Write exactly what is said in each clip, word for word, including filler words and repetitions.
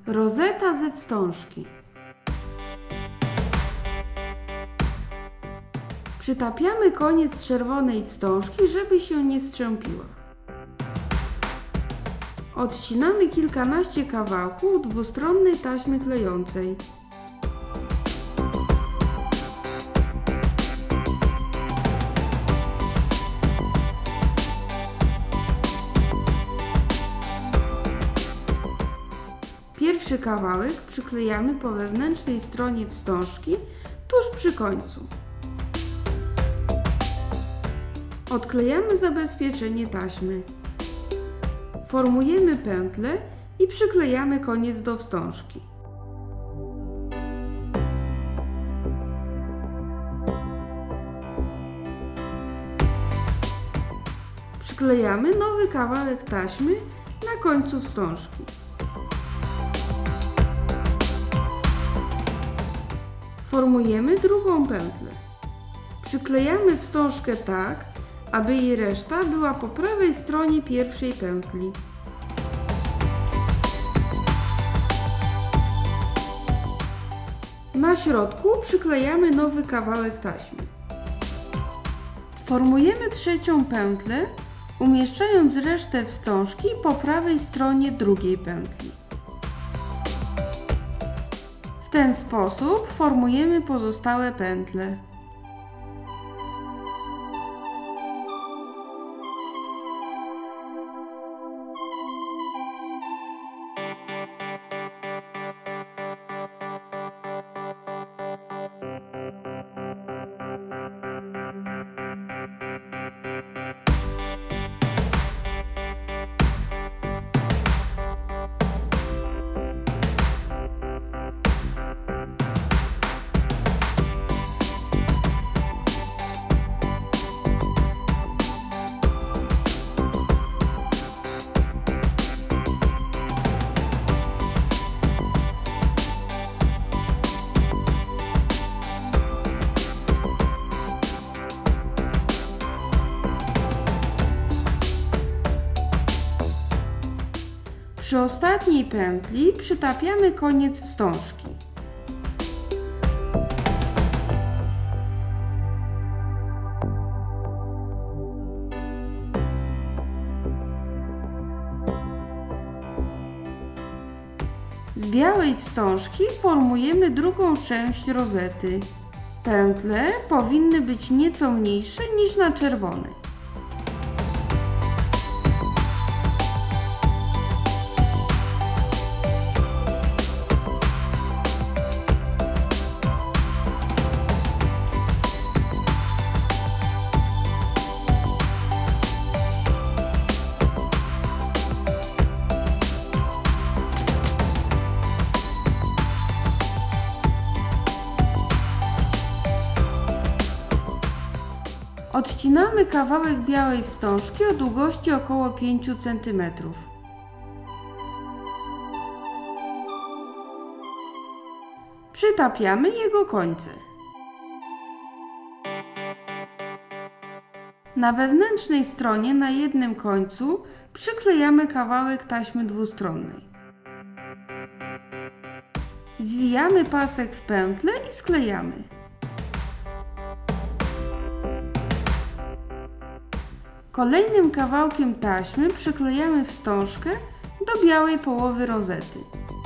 Rozeta ze wstążki. Przytapiamy koniec czerwonej wstążki, żeby się nie strzępiła. Odcinamy kilkanaście kawałków dwustronnej taśmy klejącej. Pierwszy kawałek przyklejamy po wewnętrznej stronie wstążki, tuż przy końcu. Odklejamy zabezpieczenie taśmy. Formujemy pętlę i przyklejamy koniec do wstążki. Przyklejamy nowy kawałek taśmy na końcu wstążki. Formujemy drugą pętlę. Przyklejamy wstążkę tak, aby jej reszta była po prawej stronie pierwszej pętli. Na środku przyklejamy nowy kawałek taśmy. Formujemy trzecią pętlę, umieszczając resztę wstążki po prawej stronie drugiej pętli. W ten sposób formujemy pozostałe pętle. Przy ostatniej pętli przytapiamy koniec wstążki. Z białej wstążki formujemy drugą część rozety. Pętle powinny być nieco mniejsze niż na czerwonej. Odcinamy kawałek białej wstążki o długości około pięć centymetrów. Przytapiamy jego końce. Na wewnętrznej stronie na jednym końcu przyklejamy kawałek taśmy dwustronnej. Zwijamy pasek w pętlę i sklejamy. Kolejnym kawałkiem taśmy przyklejamy wstążkę do białej połowy rozety.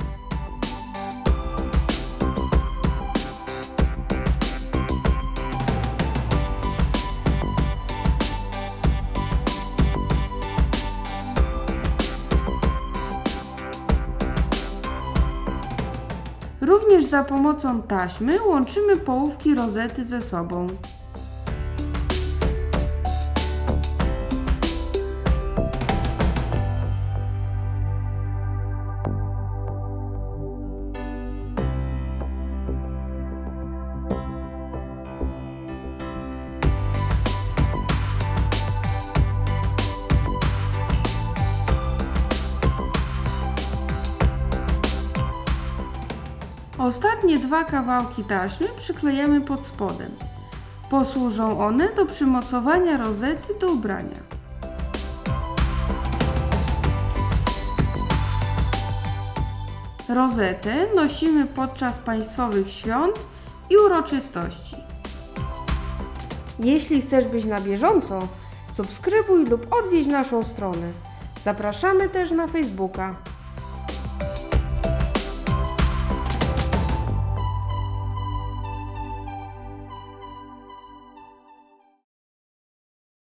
Również za pomocą taśmy łączymy połówki rozety ze sobą. Ostatnie dwa kawałki taśmy przyklejamy pod spodem. Posłużą one do przymocowania rozety do ubrania. Rozetę nosimy podczas państwowych świąt i uroczystości. Jeśli chcesz być na bieżąco, subskrybuj lub odwiedź naszą stronę. Zapraszamy też na Facebooka.